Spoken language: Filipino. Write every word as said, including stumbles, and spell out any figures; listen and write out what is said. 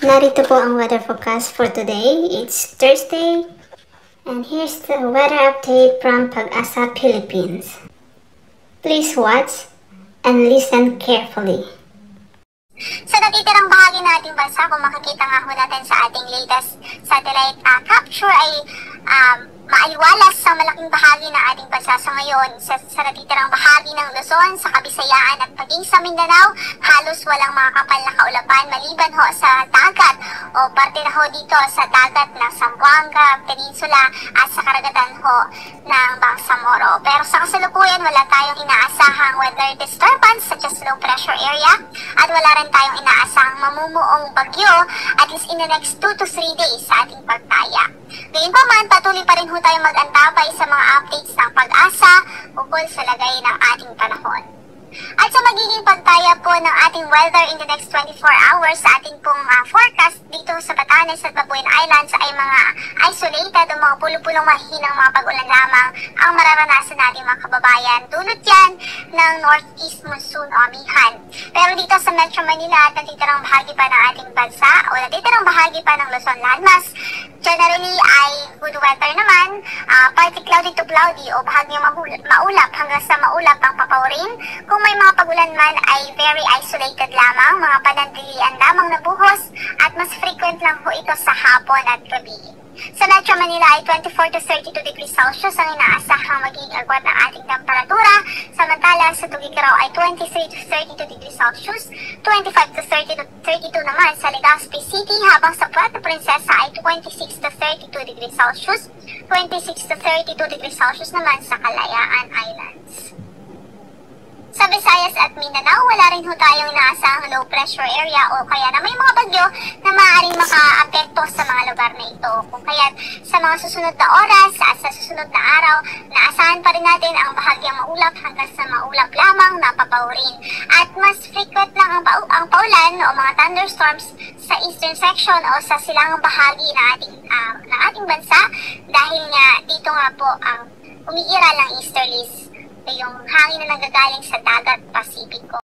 Narito po ang weather forecast for today. It's Thursday, and here's the weather update from Pagasa Philippines. Please watch and listen carefully. Sa natitirang bahagi ng ating bansa, kung makikita nga ho natin sa ating latest satellite uh, capture ay um, maaliwalas sa malaking bahagi ng ating bansa. Sa ngayon, sa, sa natitirang bahagi ng Luzon, sa Kabisayaan at paging sa Mindanao, halos walang mga kapal na kaulapan maliban ho sa dagat o parte na ho dito sa dagat ng Zamboanga Peninsula at sa karagatan ho ng Bangsamoro. Pero sa kasalukuyan, wala tayong inaasahang weather disturbance such as low pressure area at wala rin tayong inaasahang mamumuong bagyo at least in the next two to three days sa ating pagtaya. Gayunpaman, patuloy pa rin ho tayo mag-antabay sa mga updates ng Pag-asa ukol sa lagay ng ating panahon. At sa magiging pagtaya po ng ating weather in the next twenty-four hours sa ating pong uh, forecast dito sa Batanes at Babuyan Islands ay mga isolated o mga pulong-pulong mahihinang mga pag-ulan lamang ang mararanasan natin mga kababayan. Dulot yan ng northeast monsoon o amihan. Pero dito sa Metro Manila at natitirang bahagi pa ng ating bansa o natitirang bahagi pa ng Luzon landmass, generally ay good weather naman, uh, partly cloudy to cloudy o bahagyang maulap hanggang sa maulap ang papaurin. Kung may mga pagulan man ay very isolated lamang, mga panandilian lamang na buhos at mas frequent lang ho ito sa hapon at gabi. Sa Metro Manila ay twenty-four to thirty-two degrees Celsius ang inaasahang magiging agwat ng ating temperatura, samantala sa Tuguegarao ay twenty-three to thirty-two degrees Celsius, twenty-five to thirty to thirty-two naman sa Legazpi City, habang sa Puerto Princesa ay twenty-six to thirty-two degrees Celsius, twenty-six to thirty-two degrees Celsius naman sa Kalayaan Islands. Sa Visayas at Mindanao, wala rin ho tayong inaasahang low pressure area o kaya na may mga bagyo na maaaring maka-apekto sa mga lugar na ito. Kung kaya sa mga susunod na oras at sa susunod na araw, naasahan pa rin natin ang bahagyang maulap hanggang sa maulap lamang na papaurin. At mas frequent lang ang, pa ang paulan o mga thunderstorms sa eastern section o sa silangang bahagi ng ating, uh, ng ating bansa dahil nga dito nga po ang umiiral ang easterlies, yung hangin na nanggagaling sa dagat Pasipiko.